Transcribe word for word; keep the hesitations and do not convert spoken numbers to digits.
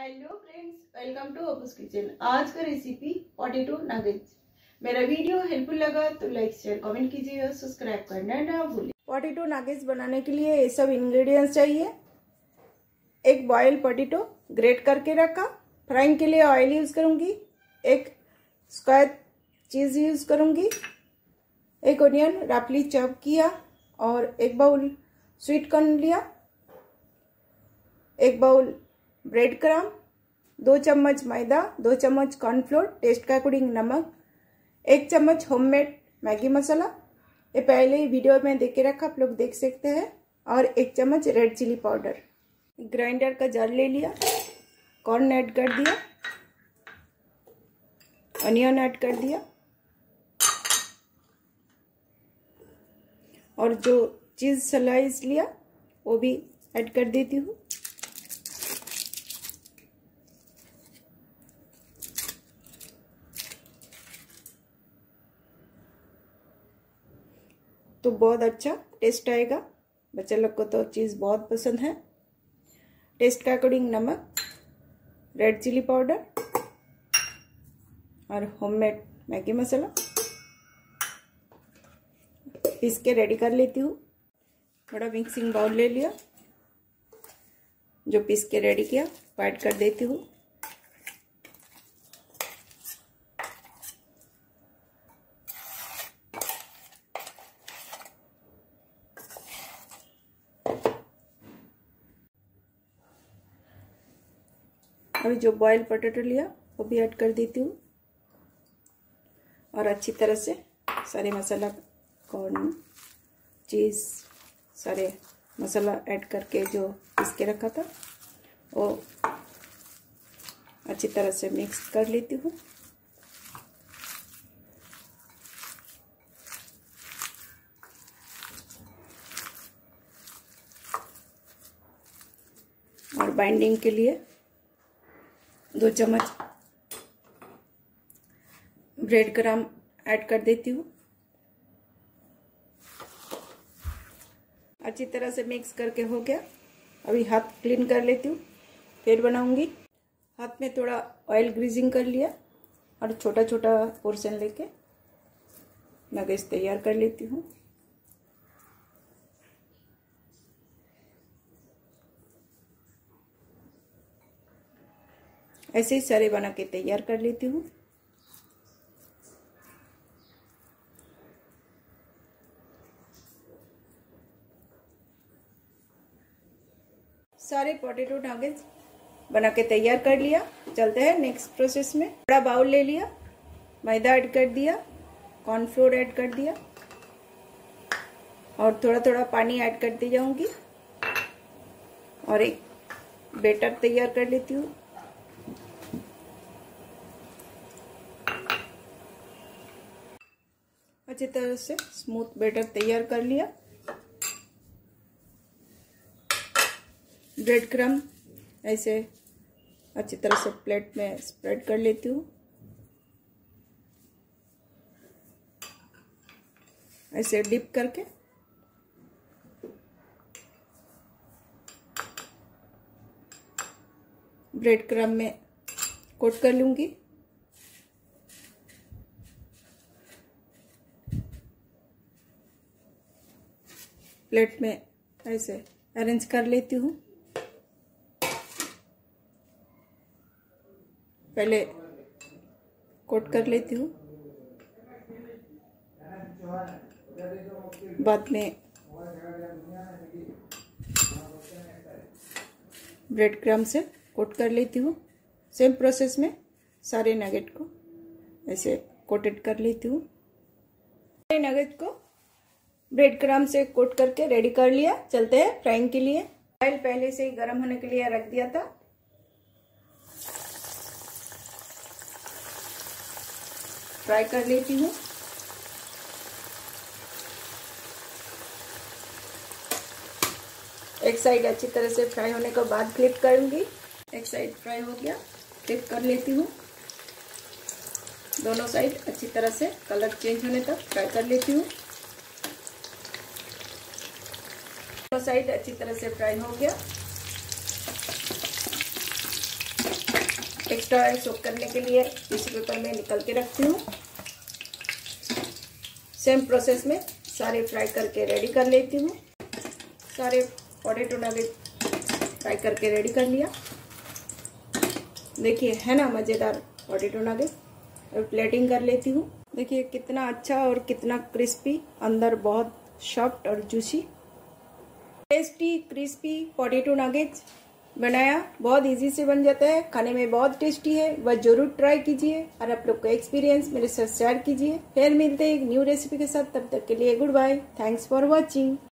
Hello friends, welcome to Abu's kitchen. आज का recipe potato nuggets. मेरा वीडियो हेल्पफुल लगा तो लाइक शेयर कमेंट कीजिए और सब्सक्राइब करना ना भूलिए। पोटैटो नगेट्स बनाने के लिए ये सब इंग्रेडिएंट्स चाहिए। एक बॉयल पोटैटो ग्रेट करके रखा, फ्राइंग के लिए ऑयल यूज करूंगी। एक स्क्वायर चीज यूज करूंगी। एक ऑनियन रफली चॉप किया और एक बाउल स्वीट कॉर्न लिया। एक बाउल ब्रेड क्रम्ब, दो चम्मच मैदा, दो चम्मच कॉर्नफ्लोर, टेस्ट का अकॉर्डिंग नमक, एक चम्मच होममेड मैगी मसाला। ये पहले ही वीडियो में देख के रखा, आप लोग देख सकते हैं। और एक चम्मच रेड चिली पाउडर। ग्राइंडर का जार ले लिया, कॉर्न ऐड कर दिया, अनियन ऐड कर दिया और जो चीज स्लाइस लिया वो भी ऐड कर देती हूँ। तो बहुत अच्छा टेस्ट आएगा। बच्चे लोग को तो चीज़ बहुत पसंद है। टेस्ट का अकॉर्डिंग नमक, रेड चिली पाउडर और होममेड मैगी मसाला पीस के रेडी कर लेती हूँ। थोड़ा मिक्सिंग बाउल ले लिया, जो पीस के रेडी किया ऐड कर देती हूँ। अभी जो बॉयल पोटैटो लिया वो भी ऐड कर देती हूँ और अच्छी तरह से सारे मसाला, कॉर्न, चीज़, सारे मसाला ऐड करके जो पीस के रखा था वो अच्छी तरह से मिक्स कर लेती हूँ। और बाइंडिंग के लिए दो चम्मच ब्रेड क्रम्ब ऐड कर देती हूँ। अच्छी तरह से मिक्स करके हो गया। अभी हाथ क्लीन कर लेती हूँ, फिर बनाऊंगी। हाथ में थोड़ा ऑयल ग्रीजिंग कर लिया और छोटा छोटा पोर्शन लेके नगेट्स तैयार कर लेती हूँ। ऐसे ही सारे बना के तैयार कर लेती हूँ। सारे पोटैटो नगेट्स बना के तैयार कर लिया। चलते हैं नेक्स्ट प्रोसेस में। बड़ा बाउल ले लिया, मैदा ऐड कर दिया, कॉर्नफ्लोर ऐड कर दिया और थोड़ा थोड़ा पानी ऐड करती जाऊंगी और एक बैटर तैयार कर लेती हूँ। अच्छी तरह से स्मूथ बैटर तैयार कर लिया। ब्रेड क्रम्ब ऐसे अच्छी तरह से प्लेट में स्प्रेड कर लेती हूँ। ऐसे डिप करके ब्रेड क्रम्ब में कोट कर लूंगी। प्लेट में ऐसे अरेंज कर लेती हूँ। पहले कोट कर लेती हूँ, बाद में ब्रेड क्रम्ब से कोट कर लेती हूँ। सेम प्रोसेस में सारे नगेट को ऐसे कोटेड कर लेती हूँ। सारे नगेट को ब्रेड क्रम्ब से कोट करके रेडी कर लिया। चलते हैं फ्राइंग के लिए। ऑयल पहले से ही गर्म होने के लिए रख दिया था। फ्राई कर लेती हूँ। एक साइड अच्छी तरह से फ्राई होने के बाद फ्लिप करूंगी। एक साइड फ्राई हो गया, फ्लिप कर लेती हूँ। दोनों साइड अच्छी तरह से कलर चेंज होने तक फ्राई कर लेती हूँ। दोनों साइड अच्छी तरह से फ्राई हो गया। एक्स्ट्रा ऑयल सोक करने के लिए टिश्यू पेपर में निकल के रखती हूँ। सेम प्रोसेस में सारे फ्राई करके रेडी कर लेती हूँ। सारे पोटैटो नगेट फ्राई करके रेडी कर लिया। देखिए है ना मज़ेदार पोटैटो नगेट। और प्लेटिंग कर लेती हूँ। देखिए कितना अच्छा और कितना क्रिस्पी, अंदर बहुत सॉफ्ट और juicy tasty crispy potato nuggets बनाया। बहुत इजी से बन जाता है, खाने में बहुत टेस्टी है। वह जरूर ट्राई कीजिए और आप लोग का एक्सपीरियंस मेरे साथ शेयर कीजिए। फिर मिलते हैं एक न्यू रेसिपी के साथ, तब तक के लिए good bye. Thanks for watching.